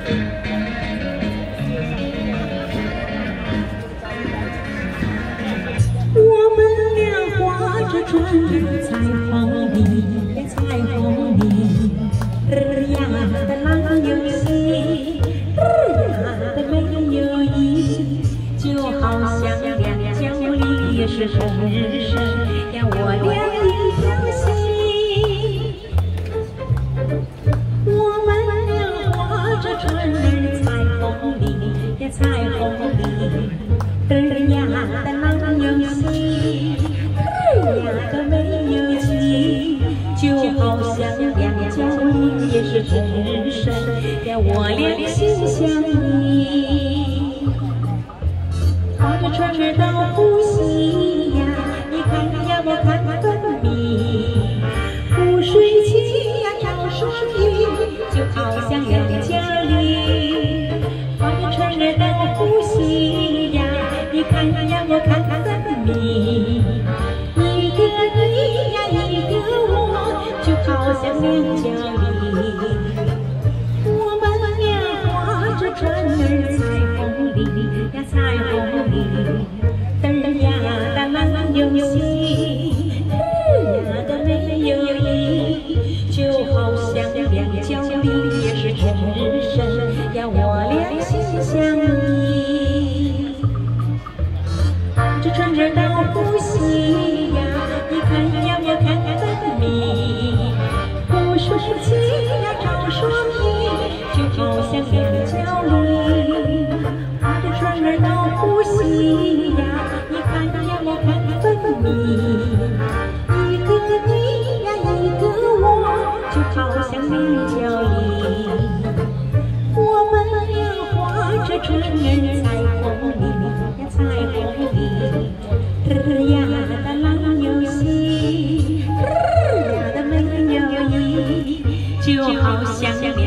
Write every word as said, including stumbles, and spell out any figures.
我们俩划着船儿，彩虹里，彩虹里，日呀的浪游戏，日呀的没有意义，就好像两角里也是红日升呀，我俩一条心。我们俩划着船儿，彩虹里呀，彩虹里，日呀的浪游戏，日呀的没有意，就好像两角里也是红日升呀，我俩心相依。划着船儿到呼吸呀，你看呀我看分明，湖水清呀照双鱼，就好像两角里。划着船儿到呼吸呀，你看呀我看分明，一个你呀一个我，就好像两角里。我们俩划着船儿，彩虹里呀彩虹里，灯呀的浪游戏，日呀的没有意，就好像两角里也是红日升呀，我俩心相依。这船儿到呼吸呀，你看呀我看分明，湖水清呀照双鱼，就好像两角里。划着船儿到呼吸呀，你看呀我看分明，一个你呀一个我，就好像两角里。我们俩划着船儿，彩虹里呀彩虹里，日呀的浪游戏，日呀的没有意，就好像